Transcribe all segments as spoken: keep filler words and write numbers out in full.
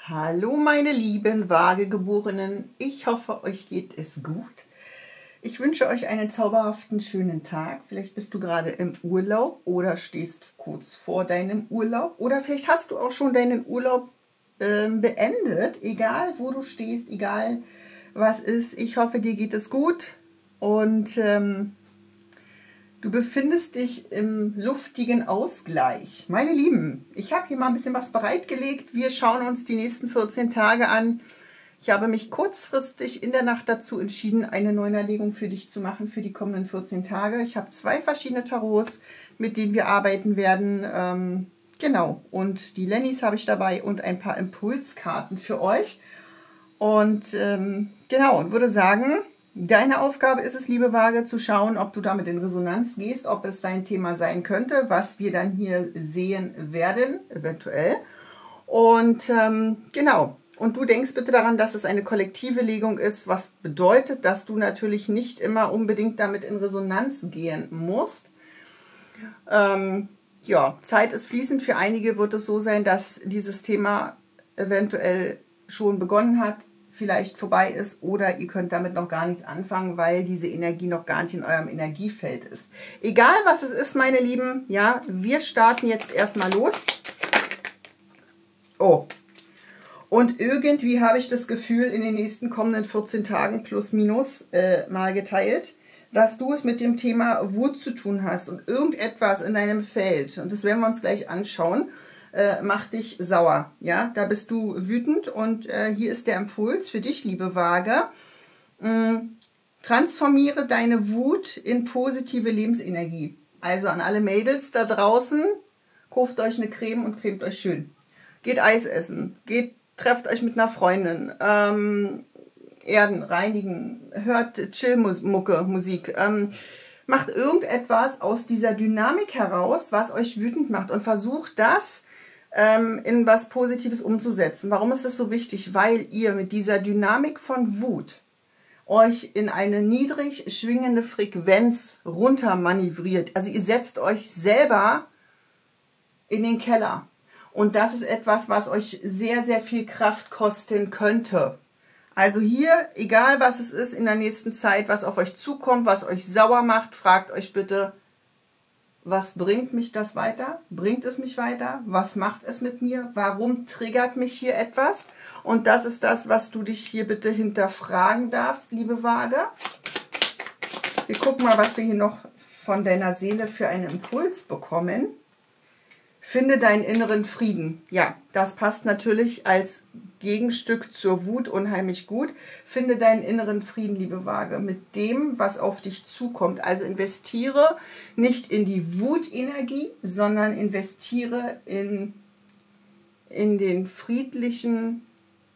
Hallo meine lieben Waagegeborenen, ich hoffe, euch geht es gut. Ich wünsche euch einen zauberhaften, schönen Tag. Vielleicht bist du gerade im Urlaub oder stehst kurz vor deinem Urlaub oder vielleicht hast du auch schon deinen Urlaub äh, beendet. Egal, wo du stehst, egal was ist. Ich hoffe, dir geht es gut und ähm, du befindest dich im luftigen Ausgleich. Meine Lieben, ich habe hier mal ein bisschen was bereitgelegt. Wir schauen uns die nächsten vierzehn Tage an. Ich habe mich kurzfristig in der Nacht dazu entschieden, eine Neunerlegung für dich zu machen für die kommenden vierzehn Tage. Ich habe zwei verschiedene Tarots, mit denen wir arbeiten werden. Ähm, genau, und die Lennys habe ich dabei und ein paar Impulskarten für euch. Und ähm, genau, und würde sagen, deine Aufgabe ist es, liebe Waage, zu schauen, ob du damit in Resonanz gehst, ob es dein Thema sein könnte, was wir dann hier sehen werden, eventuell. Und ähm, genau, und du denkst bitte daran, dass es eine kollektive Legung ist, was bedeutet, dass du natürlich nicht immer unbedingt damit in Resonanz gehen musst. Ähm, ja, Zeit ist fließend. Für einige wird es so sein, dass dieses Thema eventuell schon begonnen hat, vielleicht vorbei ist oder ihr könnt damit noch gar nichts anfangen, weil diese Energie noch gar nicht in eurem Energiefeld ist. Egal was es ist, meine Lieben, ja, wir starten jetzt erstmal los. Oh, und irgendwie habe ich das Gefühl, in den nächsten kommenden vierzehn Tagen plus minus äh, mal geteilt, dass du es mit dem Thema Wut zu tun hast und irgendetwas in deinem Feld, und das werden wir uns gleich anschauen, äh, macht dich sauer. Ja, da bist du wütend und äh, hier ist der Impuls für dich, liebe Waage. Ähm, transformiere deine Wut in positive Lebensenergie. Also an alle Mädels da draußen, kauft euch eine Creme und cremt euch schön. Geht Eis essen, geht, trefft euch mit einer Freundin, ähm, Erden, reinigen, hört Chill-Mucke, Musik, ähm, macht irgendetwas aus dieser Dynamik heraus, was euch wütend macht und versucht das ähm, in was Positives umzusetzen. Warum ist das so wichtig? Weil ihr mit dieser Dynamik von Wut euch in eine niedrig schwingende Frequenz runter manövriert. Also ihr setzt euch selber in den Keller. Und das ist etwas, was euch sehr, sehr viel Kraft kosten könnte. Also hier, egal was es ist in der nächsten Zeit, was auf euch zukommt, was euch sauer macht, fragt euch bitte, was bringt mich das weiter? Bringt es mich weiter? Was macht es mit mir? Warum triggert mich hier etwas? Und das ist das, was du dich hier bitte hinterfragen darfst, liebe Waage. Wir gucken mal, was wir hier noch von deiner Seele für einen Impuls bekommen. Finde deinen inneren Frieden. Ja, das passt natürlich als Gegenstück zur Wut unheimlich gut. Finde deinen inneren Frieden, liebe Waage, mit dem, was auf dich zukommt. Also investiere nicht in die Wutenergie, sondern investiere in, in den friedlichen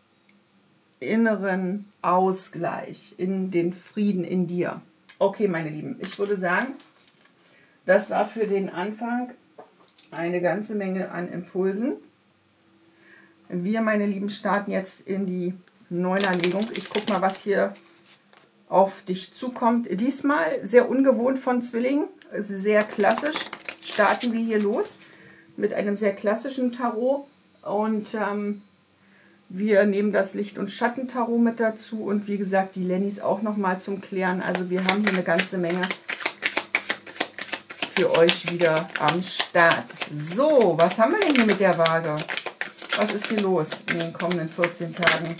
inneren Ausgleich, in den Frieden in dir. Okay, meine Lieben, ich würde sagen, das war für den Anfang eine ganze Menge an Impulsen. Wir, meine Lieben, starten jetzt in die Neunerlegung. Ich gucke mal, was hier auf dich zukommt. Diesmal sehr ungewohnt von Zwillingen, sehr klassisch. Starten wir hier los mit einem sehr klassischen Tarot. Und ähm, wir nehmen das Licht- und Schattentarot mit dazu. Und wie gesagt, die Lennys auch nochmal zum Klären. Also wir haben hier eine ganze Menge für euch wieder am Start. So, was haben wir denn hier mit der Waage? Was ist hier los in den kommenden vierzehn Tagen?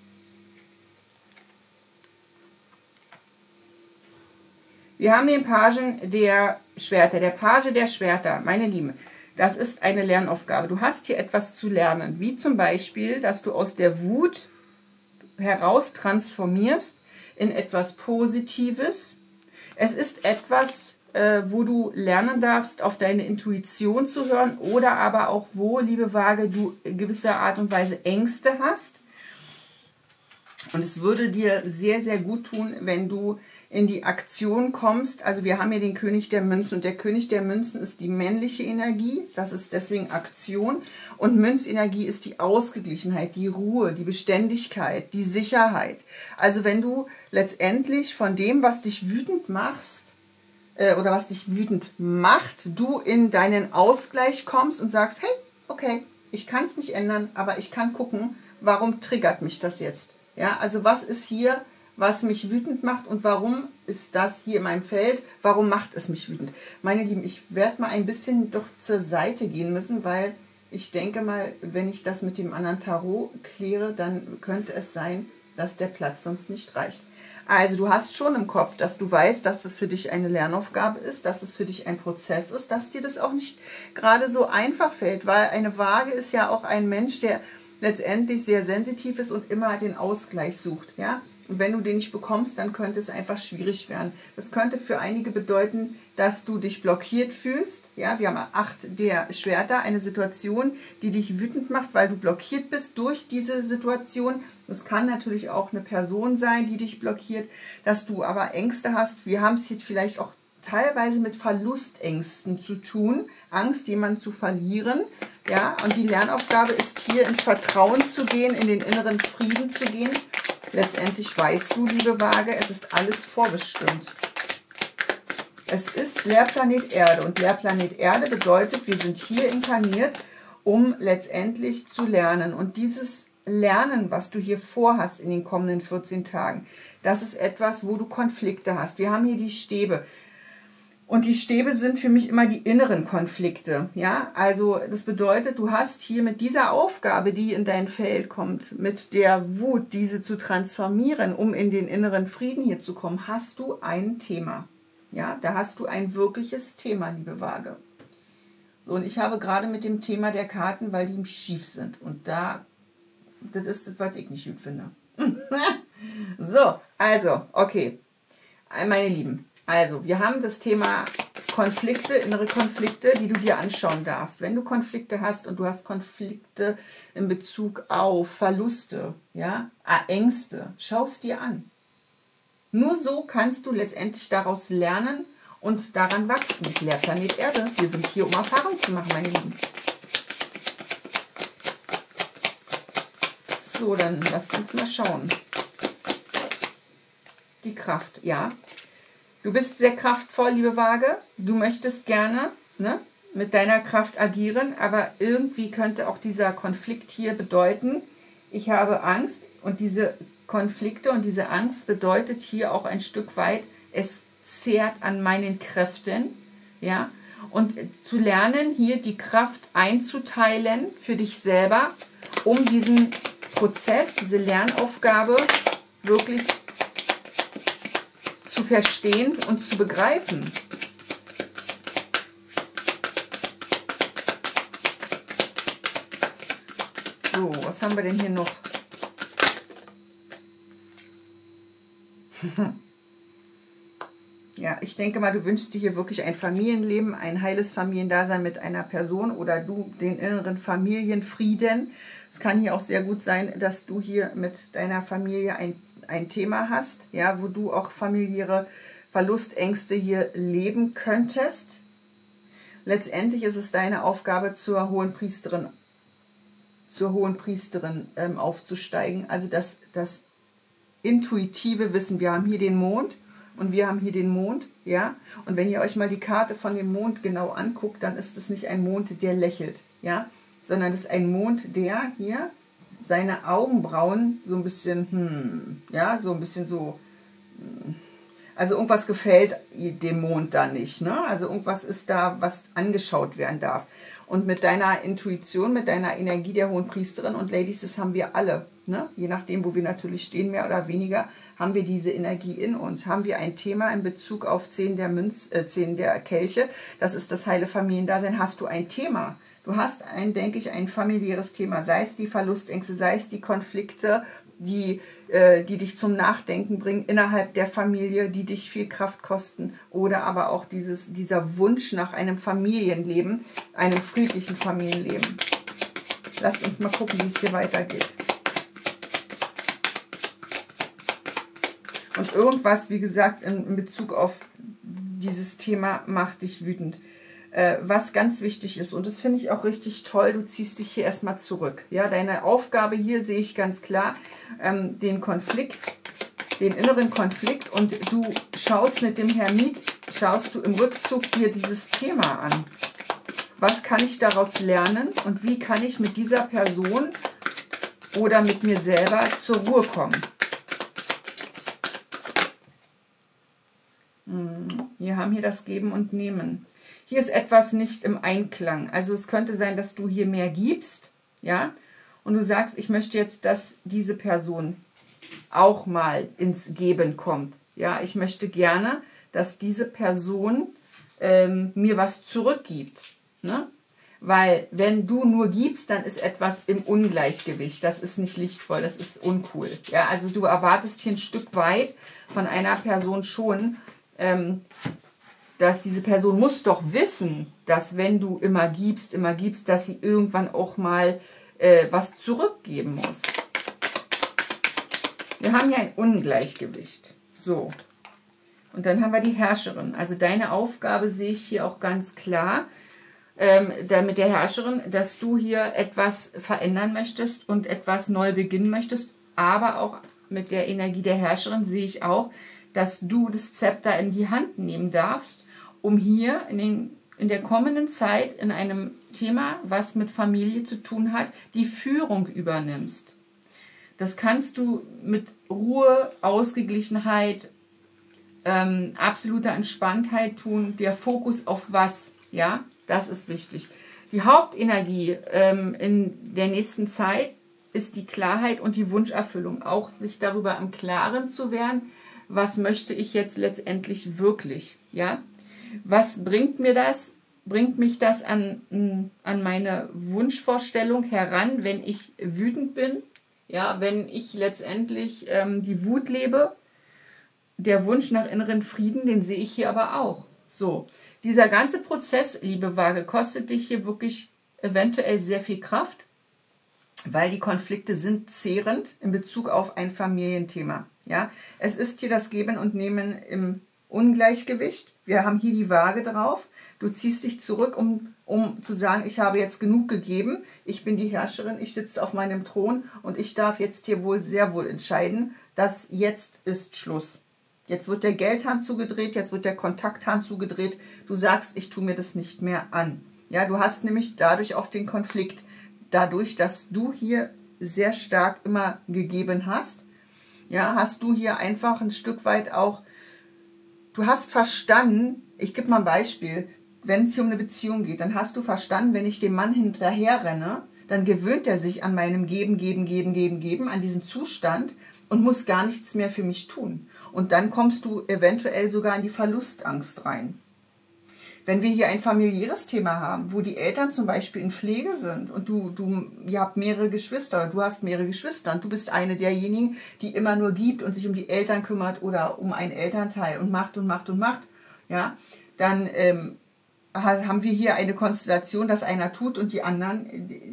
Wir haben den Pagen der Schwerter. Der Page der Schwerter, meine Lieben, das ist eine Lernaufgabe. Du hast hier etwas zu lernen, wie zum Beispiel, dass du aus der Wut heraus transformierst in etwas Positives. Es ist etwas, wo du lernen darfst, auf deine Intuition zu hören oder aber auch wo, liebe Waage, du in gewisser Art und Weise Ängste hast. Und es würde dir sehr, sehr gut tun, wenn du in die Aktion kommst. Also wir haben hier den König der Münzen und der König der Münzen ist die männliche Energie, das ist deswegen Aktion, und Münzenergie ist die Ausgeglichenheit, die Ruhe, die Beständigkeit, die Sicherheit. Also wenn du letztendlich von dem, was dich wütend machst, oder was dich wütend macht, du in deinen Ausgleich kommst und sagst, hey, okay, ich kann es nicht ändern, aber ich kann gucken, warum triggert mich das jetzt? Ja, also was ist hier, was mich wütend macht und warum ist das hier in meinem Feld? Warum macht es mich wütend? Meine Lieben, ich werde mal ein bisschen doch zur Seite gehen müssen, weil ich denke mal, wenn ich das mit dem anderen Tarot kläre, dann könnte es sein, dass der Platz sonst nicht reicht. Also du hast schon im Kopf, dass du weißt, dass das für dich eine Lernaufgabe ist, dass es für dich ein Prozess ist, dass dir das auch nicht gerade so einfach fällt, weil eine Waage ist ja auch ein Mensch, der letztendlich sehr sensitiv ist und immer den Ausgleich sucht. Ja? Und wenn du den nicht bekommst, dann könnte es einfach schwierig werden. Das könnte für einige bedeuten, dass du dich blockiert fühlst. Ja, wir haben acht der Schwerter, eine Situation, die dich wütend macht, weil du blockiert bist durch diese Situation. Das kann natürlich auch eine Person sein, die dich blockiert, dass du aber Ängste hast. Wir haben es jetzt vielleicht auch teilweise mit Verlustängsten zu tun, Angst, jemanden zu verlieren. Ja, und die Lernaufgabe ist hier ins Vertrauen zu gehen, in den inneren Frieden zu gehen. Letztendlich weißt du, liebe Waage, es ist alles vorbestimmt. Es ist Lehrplanet Erde und Lehrplanet Erde bedeutet, wir sind hier inkarniert, um letztendlich zu lernen. Und dieses Lernen, was du hier vorhast in den kommenden vierzehn Tagen, das ist etwas, wo du Konflikte hast. Wir haben hier die Stäbe. Und die Stäbe sind für mich immer die inneren Konflikte. Ja, also das bedeutet, du hast hier mit dieser Aufgabe, die in dein Feld kommt, mit der Wut, diese zu transformieren, um in den inneren Frieden hier zu kommen, hast du ein Thema. Ja, da hast du ein wirkliches Thema, liebe Waage. So, und ich habe gerade mit dem Thema der Karten, weil die schief sind. Und da, das ist das, was ich nicht gut finde. So, also, okay. Meine Lieben. Also, wir haben das Thema Konflikte, innere Konflikte, die du dir anschauen darfst. Wenn du Konflikte hast und du hast Konflikte in Bezug auf Verluste, ja, Ängste, schau es dir an. Nur so kannst du letztendlich daraus lernen und daran wachsen. Lehrplanet Erde, wir sind hier, um Erfahrung zu machen, meine Lieben. So, dann lasst uns mal schauen. Die Kraft, ja. Du bist sehr kraftvoll, liebe Waage. Du möchtest gerne, ne, mit deiner Kraft agieren, aber irgendwie könnte auch dieser Konflikt hier bedeuten, ich habe Angst, und diese Konflikte und diese Angst bedeutet hier auch ein Stück weit, es zehrt an meinen Kräften, ja, und zu lernen, hier die Kraft einzuteilen für dich selber, um diesen Prozess, diese Lernaufgabe wirklich zu verstehen und zu begreifen. So, was haben wir denn hier noch? Ja, ich denke mal, du wünschst dir hier wirklich ein Familienleben, ein heiles Familiendasein mit einer Person oder du den inneren Familienfrieden. Es kann hier auch sehr gut sein, dass du hier mit deiner Familie ein, ein Thema hast, ja, wo du auch familiäre Verlustängste hier leben könntest. Letztendlich ist es deine Aufgabe, zur Hohenpriesterin, zur Hohenpriesterin ähm, aufzusteigen. Also das, das intuitive Wissen. Wir haben hier den Mond. Und wir haben hier den Mond, ja. Und wenn ihr euch mal die Karte von dem Mond genau anguckt, dann ist es nicht ein Mond, der lächelt, ja. Sondern es ist ein Mond, der hier seine Augenbrauen so ein bisschen, hm, ja, so ein bisschen so, also irgendwas gefällt dem Mond da nicht, ne? Also irgendwas ist da, was angeschaut werden darf. Und mit deiner Intuition, mit deiner Energie der Hohenpriesterin und Ladies, das haben wir alle, ne? Je nachdem, wo wir natürlich stehen, mehr oder weniger, haben wir diese Energie in uns. Haben wir ein Thema in Bezug auf zehn der Münz, äh, zehn der Kelche, das ist das heile Familiendasein, hast du ein Thema. Du hast ein, denke ich, ein familiäres Thema, sei es die Verlustängste, sei es die Konflikte, die, äh, die dich zum Nachdenken bringen innerhalb der Familie, die dich viel Kraft kosten, oder aber auch dieses, dieser Wunsch nach einem Familienleben, einem friedlichen Familienleben. Lasst uns mal gucken, wie es hier weitergeht. Und irgendwas, wie gesagt, in, in Bezug auf dieses Thema macht dich wütend. Äh, was ganz wichtig ist, und das finde ich auch richtig toll, du ziehst dich hier erstmal zurück. Ja, deine Aufgabe hier sehe ich ganz klar, ähm, den Konflikt, den inneren Konflikt, und du schaust mit dem Hermit, schaust du im Rückzug hier dieses Thema an. Was kann ich daraus lernen und wie kann ich mit dieser Person oder mit mir selber zur Ruhe kommen. Wir haben hier das Geben und Nehmen. Hier ist etwas nicht im Einklang. Also es könnte sein, dass du hier mehr gibst, ja, und du sagst, ich möchte jetzt, dass diese Person auch mal ins Geben kommt. Ja, ich möchte gerne, dass diese Person ähm, mir was zurückgibt. Ne? Weil wenn du nur gibst, dann ist etwas im Ungleichgewicht. Das ist nicht lichtvoll, das ist uncool. Ja, also du erwartest hier ein Stück weit von einer Person schon, ähm, dass diese Person muss doch wissen, dass wenn du immer gibst, immer gibst, dass sie irgendwann auch mal äh, was zurückgeben muss. Wir haben hier ein Ungleichgewicht. So. Und dann haben wir die Herrscherin. Also deine Aufgabe sehe ich hier auch ganz klar, ähm, da mit der Herrscherin, dass du hier etwas verändern möchtest und etwas neu beginnen möchtest. Aber auch mit der Energie der Herrscherin sehe ich auch, dass du das Zepter in die Hand nehmen darfst, um hier in, den, in der kommenden Zeit in einem Thema, was mit Familie zu tun hat, die Führung übernimmst. Das kannst du mit Ruhe, Ausgeglichenheit, ähm, absoluter Entspanntheit tun. Der Fokus auf was, ja, das ist wichtig. Die Hauptenergie ähm, in der nächsten Zeit ist die Klarheit und die Wunscherfüllung. Auch sich darüber im Klaren zu werden, was möchte ich jetzt letztendlich wirklich, ja. Was bringt mir das? Bringt mich das an, an meine Wunschvorstellung heran, wenn ich wütend bin? Ja, wenn ich letztendlich ähm, die Wut lebe, der Wunsch nach inneren Frieden, den sehe ich hier aber auch. So, dieser ganze Prozess, liebe Waage, kostet dich hier wirklich eventuell sehr viel Kraft, weil die Konflikte sind zehrend in Bezug auf ein Familienthema. Ja, es ist hier das Geben und Nehmen im Ungleichgewicht. Wir haben hier die Waage drauf. Du ziehst dich zurück, um, um zu sagen, ich habe jetzt genug gegeben, ich bin die Herrscherin, ich sitze auf meinem Thron und ich darf jetzt hier wohl sehr wohl entscheiden, dass jetzt ist Schluss. Jetzt wird der Geldhahn zugedreht, jetzt wird der Kontakthahn zugedreht. Du sagst, ich tue mir das nicht mehr an. Ja, du hast nämlich dadurch auch den Konflikt, dadurch, dass du hier sehr stark immer gegeben hast, ja, hast du hier einfach ein Stück weit auch, du hast verstanden, ich gebe mal ein Beispiel, wenn es hier um eine Beziehung geht, dann hast du verstanden, wenn ich dem Mann hinterher renne, dann gewöhnt er sich an meinem Geben, Geben, Geben, Geben, Geben, an diesen Zustand und muss gar nichts mehr für mich tun. Und dann kommst du eventuell sogar in die Verlustangst rein. Wenn wir hier ein familiäres Thema haben, wo die Eltern zum Beispiel in Pflege sind und du, du ihr habt mehrere Geschwister oder du hast mehrere Geschwister und du bist eine derjenigen, die immer nur gibt und sich um die Eltern kümmert oder um einen Elternteil und macht und macht und macht, ja, dann ähm, haben wir hier eine Konstellation, dass einer tut und die anderen äh,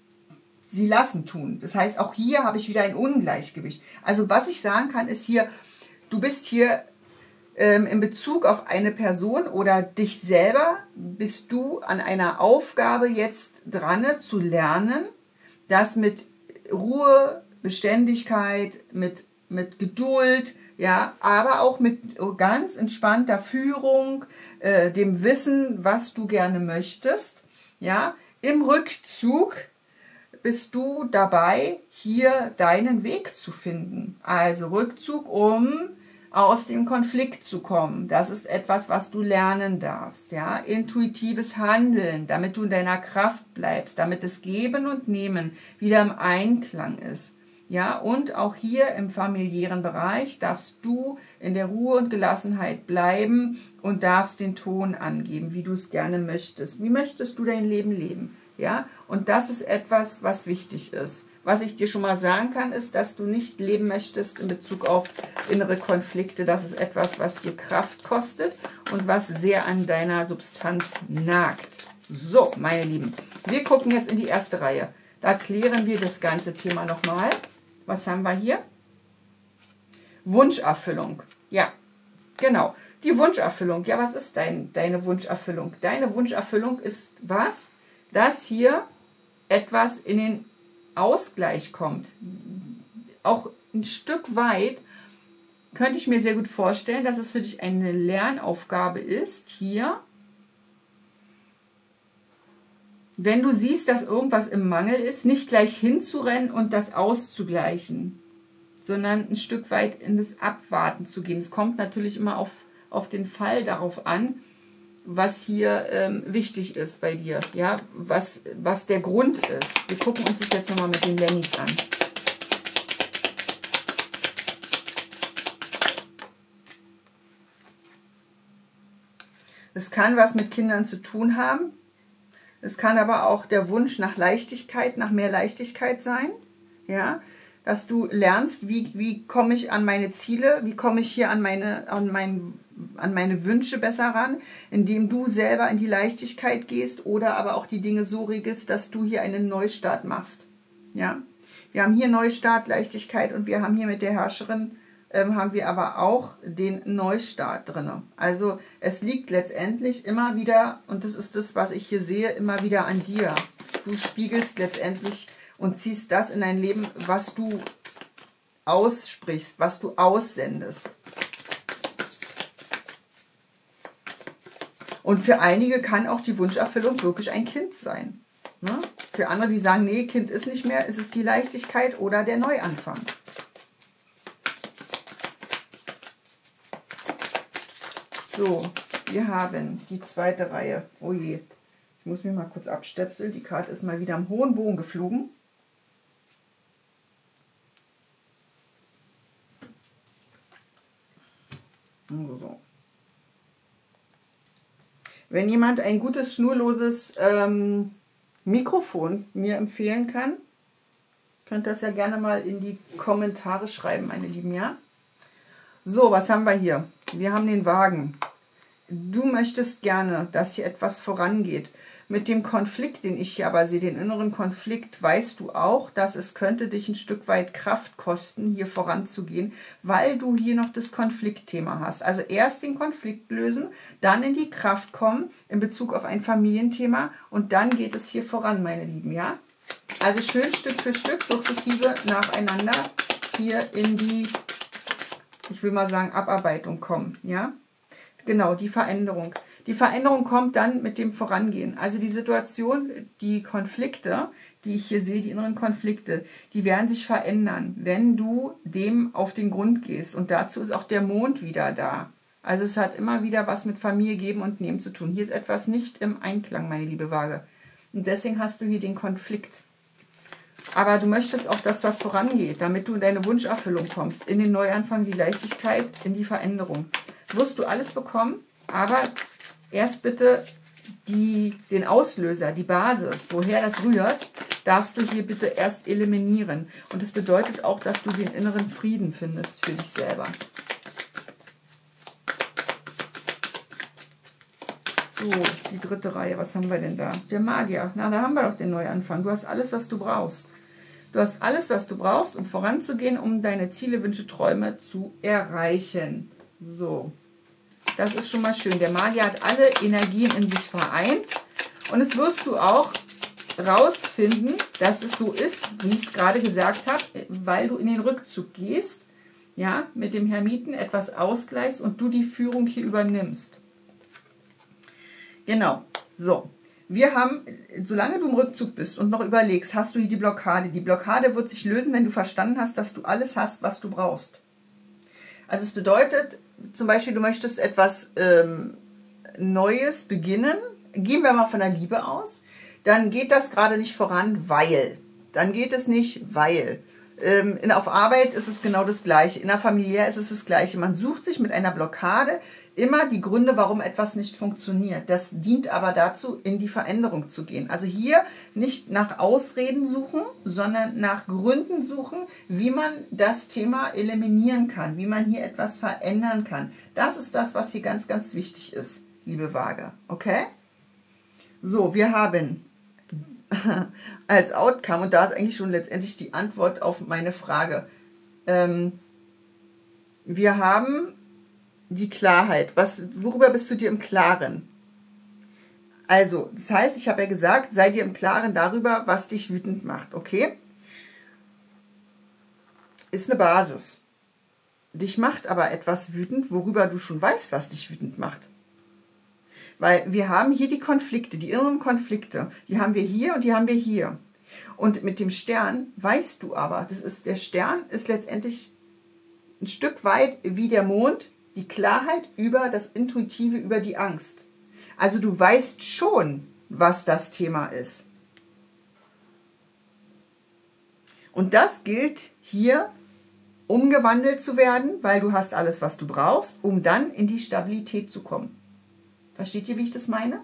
sie lassen tun. Das heißt, auch hier habe ich wieder ein Ungleichgewicht. Also was ich sagen kann, ist hier, du bist hier ähm, in Bezug auf eine Person oder dich selber, bist du an einer Aufgabe jetzt dran zu lernen, das mit Ruhe, Beständigkeit, mit, mit Geduld, ja, aber auch mit ganz entspannter Führung, äh, dem Wissen, was du gerne möchtest, ja, im Rückzug bist du dabei, hier deinen Weg zu finden. Also Rückzug, um aus dem Konflikt zu kommen. Das ist etwas, was du lernen darfst. Ja? Intuitives Handeln, damit du in deiner Kraft bleibst, damit das Geben und Nehmen wieder im Einklang ist. Ja? Und auch hier im familiären Bereich darfst du in der Ruhe und Gelassenheit bleiben und darfst den Ton angeben, wie du es gerne möchtest. Wie möchtest du dein Leben leben? Ja, und das ist etwas, was wichtig ist. Was ich dir schon mal sagen kann, ist, dass du nicht leben möchtest in Bezug auf innere Konflikte. Das ist etwas, was dir Kraft kostet und was sehr an deiner Substanz nagt. So, meine Lieben, wir gucken jetzt in die erste Reihe. Da klären wir das ganze Thema nochmal. Was haben wir hier? Wunscherfüllung. Ja, genau. Die Wunscherfüllung. Ja, was ist dein, deine Wunscherfüllung? Deine Wunscherfüllung ist was? Dass hier etwas in den Ausgleich kommt. Auch ein Stück weit könnte ich mir sehr gut vorstellen, dass es für dich eine Lernaufgabe ist, hier wenn du siehst, dass irgendwas im Mangel ist, nicht gleich hinzurennen und das auszugleichen, sondern ein Stück weit in das Abwarten zu gehen. Es kommt natürlich immer auf, auf den Fall darauf an, was hier ähm, wichtig ist bei dir, ja, was, was der Grund ist. Wir gucken uns das jetzt nochmal mit den Lennys an. Es kann was mit Kindern zu tun haben. Es kann aber auch der Wunsch nach Leichtigkeit, nach mehr Leichtigkeit sein, ja, dass du lernst, wie, wie komme ich an meine Ziele, wie komme ich hier an meine, an, mein, an meine Wünsche besser ran, indem du selber in die Leichtigkeit gehst oder aber auch die Dinge so regelst, dass du hier einen Neustart machst. Ja? Wir haben hier Neustart, Leichtigkeit und wir haben hier mit der Herrscherin, ähm, haben wir aber auch den Neustart drin. Also es liegt letztendlich immer wieder, und das ist das, was ich hier sehe, immer wieder an dir. Du spiegelst letztendlich und ziehst das in dein Leben, was du aussprichst, was du aussendest. Und für einige kann auch die Wunscherfüllung wirklich ein Kind sein. Ne? Für andere, die sagen, nee, Kind ist nicht mehr, ist es die Leichtigkeit oder der Neuanfang. So, wir haben die zweite Reihe. Oh je, ich muss mich mal kurz abstöpseln. Die Karte ist mal wieder am hohen Bogen geflogen. So. Wenn jemand ein gutes, schnurloses ähm, Mikrofon mir empfehlen kann, könnt ihr das ja gerne mal in die Kommentare schreiben, meine Lieben, ja? So, was haben wir hier? Wir haben den Wagen. Du möchtest gerne, dass hier etwas vorangeht. Mit dem Konflikt, den ich hier aber sehe, den inneren Konflikt, weißt du auch, dass es könnte dich ein Stück weit Kraft kosten, hier voranzugehen, weil du hier noch das Konfliktthema hast. Also erst den Konflikt lösen, dann in die Kraft kommen in Bezug auf ein Familienthema und dann geht es hier voran, meine Lieben, ja? Also schön Stück für Stück, sukzessive nacheinander hier in die, ich will mal sagen, Abarbeitung kommen, ja? Genau, die Veränderung. Die Veränderung kommt dann mit dem Vorangehen. Also die Situation, die Konflikte, die ich hier sehe, die inneren Konflikte, die werden sich verändern, wenn du dem auf den Grund gehst. Und dazu ist auch der Mond wieder da. Also es hat immer wieder was mit Familie geben und nehmen zu tun. Hier ist etwas nicht im Einklang, meine liebe Waage. Und deswegen hast du hier den Konflikt. Aber du möchtest auch, dass was vorangeht, damit du in deine Wunscherfüllung kommst, in den Neuanfang, die Leichtigkeit, in die Veränderung. Wirst du alles bekommen, aber erst bitte die, den Auslöser, die Basis, woher das rührt, darfst du hier bitte erst eliminieren. Und das bedeutet auch, dass du den inneren Frieden findest für dich selber. So, die dritte Reihe, was haben wir denn da? Der Magier, na, da haben wir doch den Neuanfang. Du hast alles, was du brauchst. Du hast alles, was du brauchst, um voranzugehen, um deine Ziele, Wünsche, Träume zu erreichen. So. Das ist schon mal schön. Der Magier hat alle Energien in sich vereint. Und es wirst du auch rausfinden, dass es so ist, wie ich es gerade gesagt habe, weil du in den Rückzug gehst, ja, mit dem Hermiten etwas ausgleichst und du die Führung hier übernimmst. Genau. So. Wir haben, solange du im Rückzug bist und noch überlegst, hast du hier die Blockade. Die Blockade wird sich lösen, wenn du verstanden hast, dass du alles hast, was du brauchst. Also es bedeutet, zum Beispiel, du möchtest etwas ähm, Neues beginnen. Gehen wir mal von der Liebe aus. Dann geht das gerade nicht voran, weil. Dann geht es nicht, weil. Ähm, in, auf Arbeit ist es genau das Gleiche. In der Familie ist es das Gleiche. Man sucht sich mit einer Blockade immer die Gründe, warum etwas nicht funktioniert. Das dient aber dazu, in die Veränderung zu gehen. Also hier nicht nach Ausreden suchen, sondern nach Gründen suchen, wie man das Thema eliminieren kann, wie man hier etwas verändern kann. Das ist das, was hier ganz, ganz wichtig ist, liebe Waage. Okay? So, wir haben als Outcome, und da ist eigentlich schon letztendlich die Antwort auf meine Frage, ähm, wir haben die Klarheit. Was, worüber bist du dir im Klaren? Also, das heißt, ich habe ja gesagt, sei dir im Klaren darüber, was dich wütend macht, okay? Ist eine Basis. Dich macht aber etwas wütend, worüber du schon weißt, was dich wütend macht. Weil wir haben hier die Konflikte, die inneren Konflikte, die haben wir hier und die haben wir hier. Und mit dem Stern weißt du aber, das ist, der Stern ist letztendlich ein Stück weit wie der Mond, die Klarheit über das Intuitive, über die Angst. Also du weißt schon, was das Thema ist. Und das gilt hier, umgewandelt zu werden, weil du hast alles, was du brauchst, um dann in die Stabilität zu kommen. Versteht ihr, wie ich das meine?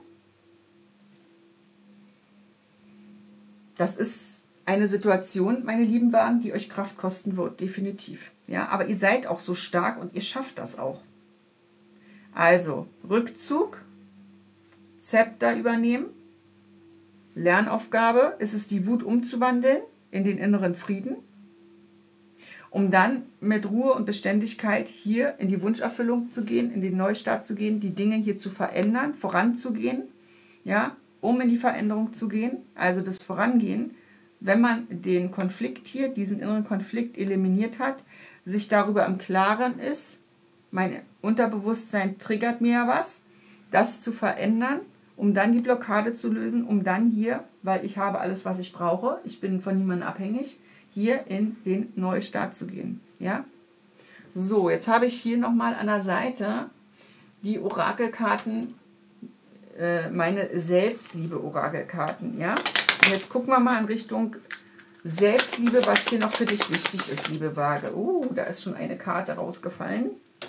Das ist eine Situation, meine lieben Wagen, die euch Kraft kosten wird, definitiv. Ja, aber ihr seid auch so stark und ihr schafft das auch. Also, Rückzug, Zepter übernehmen, Lernaufgabe ist es, die Wut umzuwandeln in den inneren Frieden, um dann mit Ruhe und Beständigkeit hier in die Wunscherfüllung zu gehen, in den Neustart zu gehen, die Dinge hier zu verändern, voranzugehen, ja, um in die Veränderung zu gehen, also das Vorangehen, wenn man den Konflikt hier, diesen inneren Konflikt eliminiert hat, sich darüber im Klaren ist, mein Unterbewusstsein triggert mir ja was, das zu verändern, um dann die Blockade zu lösen, um dann hier, weil ich habe alles, was ich brauche, ich bin von niemandem abhängig, hier in den Neustart zu gehen. Ja? So, jetzt habe ich hier nochmal an der Seite die Orakelkarten, äh, meine Selbstliebe-Orakelkarten. Ja? Und jetzt gucken wir mal in Richtung Selbstliebe, was hier noch für dich wichtig ist, liebe Waage. Uh, da ist schon eine Karte rausgefallen.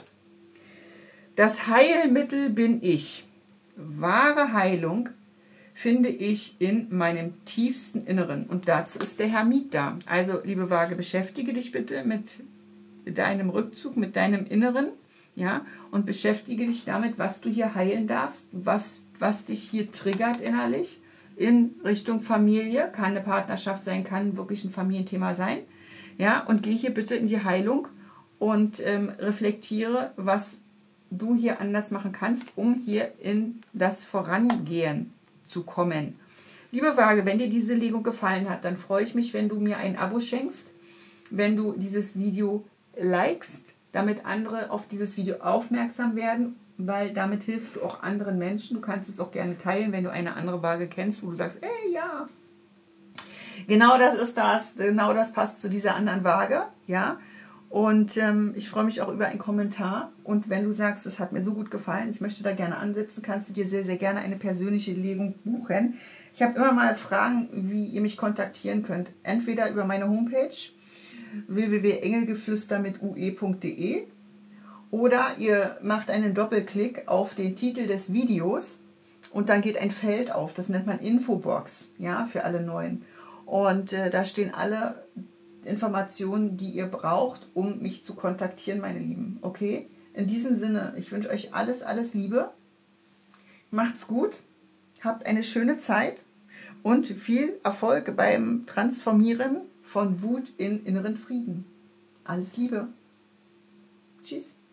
Das Heilmittel bin ich. Wahre Heilung finde ich in meinem tiefsten Inneren. Und dazu ist der Hermit da. Also, liebe Waage, beschäftige dich bitte mit deinem Rückzug, mit deinem Inneren. Ja, und beschäftige dich damit, was du hier heilen darfst, was, was dich hier triggert innerlich in Richtung Familie. Kann eine Partnerschaft sein, kann wirklich ein Familienthema sein. Ja, und geh hier bitte in die Heilung und ähm, reflektiere, was du hier anders machen kannst, um hier in das Vorangehen zu kommen. Liebe Waage, wenn dir diese Legung gefallen hat, dann freue ich mich, wenn du mir ein Abo schenkst, wenn du dieses Video likest, damit andere auf dieses Video aufmerksam werden, weil damit hilfst du auch anderen Menschen. Du kannst es auch gerne teilen, wenn du eine andere Waage kennst, wo du sagst, ey, ja, genau das ist das, genau das passt zu dieser anderen Waage, ja. Und ähm, ich freue mich auch über einen Kommentar. Und wenn du sagst, es hat mir so gut gefallen, ich möchte da gerne ansetzen, kannst du dir sehr, sehr gerne eine persönliche Legung buchen. Ich habe immer mal Fragen, wie ihr mich kontaktieren könnt. Entweder über meine Homepage w w w punkt engelgeflüster mit u e punkt de oder ihr macht einen Doppelklick auf den Titel des Videos und dann geht ein Feld auf. Das nennt man Infobox, ja, für alle Neuen. Und äh, da stehen alle Informationen, die ihr braucht, um mich zu kontaktieren, meine Lieben. Okay? In diesem Sinne, ich wünsche euch alles, alles Liebe. Macht's gut. Habt eine schöne Zeit und viel Erfolg beim Transformieren von Wut in inneren Frieden. Alles Liebe. Tschüss.